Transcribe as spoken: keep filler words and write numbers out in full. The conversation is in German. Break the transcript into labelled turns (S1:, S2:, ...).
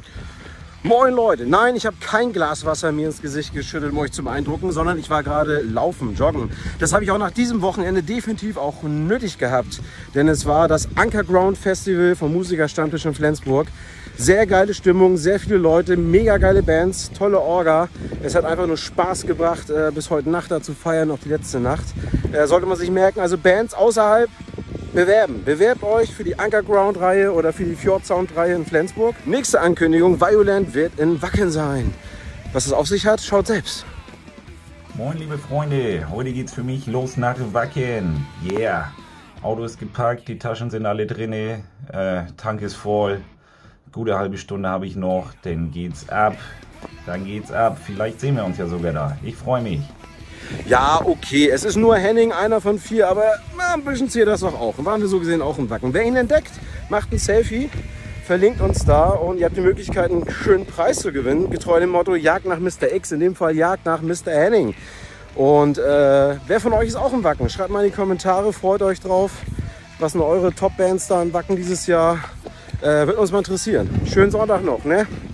S1: Moin Leute, nein, ich habe kein Glas Wasser mir ins Gesicht geschüttelt, um euch zu beeindrucken, sondern ich war gerade laufen, joggen. Das habe ich auch nach diesem Wochenende definitiv auch nötig gehabt, denn es war das Underground Festival vom Musikerstammtisch in Flensburg. Sehr geile Stimmung, sehr viele Leute, mega geile Bands, tolle Orga. Es hat einfach nur Spaß gebracht, äh, bis heute Nacht da zu feiern, noch die letzte Nacht. Äh, sollte man sich merken, also Bands außerhalb bewerben. Bewerbt euch für die Underground-Reihe oder für die Fjord-Sound-Reihe in Flensburg. Nächste Ankündigung, Violent wird in Wacken sein. Was es auf sich hat, schaut selbst.
S2: Moin liebe Freunde, heute geht's für mich los nach Wacken. Yeah! Auto ist geparkt, die Taschen sind alle drinne, äh, Tank ist voll. Gute halbe Stunde habe ich noch, dann geht's ab. Dann geht's ab. Vielleicht sehen wir uns ja sogar da. Ich freue mich.
S1: Ja, okay, es ist nur Henning, einer von vier, aber na, ein bisschen zählt das doch auch. Waren wir so gesehen auch im Wacken. Wer ihn entdeckt, macht ein Selfie, verlinkt uns da und ihr habt die Möglichkeit, einen schönen Preis zu gewinnen. Getreu dem Motto Jagd nach Mister X, in dem Fall Jagd nach Mister Henning. Und äh, wer von euch ist auch im Wacken? Schreibt mal in die Kommentare, freut euch drauf. Was sind eure Top-Bands da im Wacken dieses Jahr? Äh, wird uns mal interessieren. Schönen Sonntag noch, ne?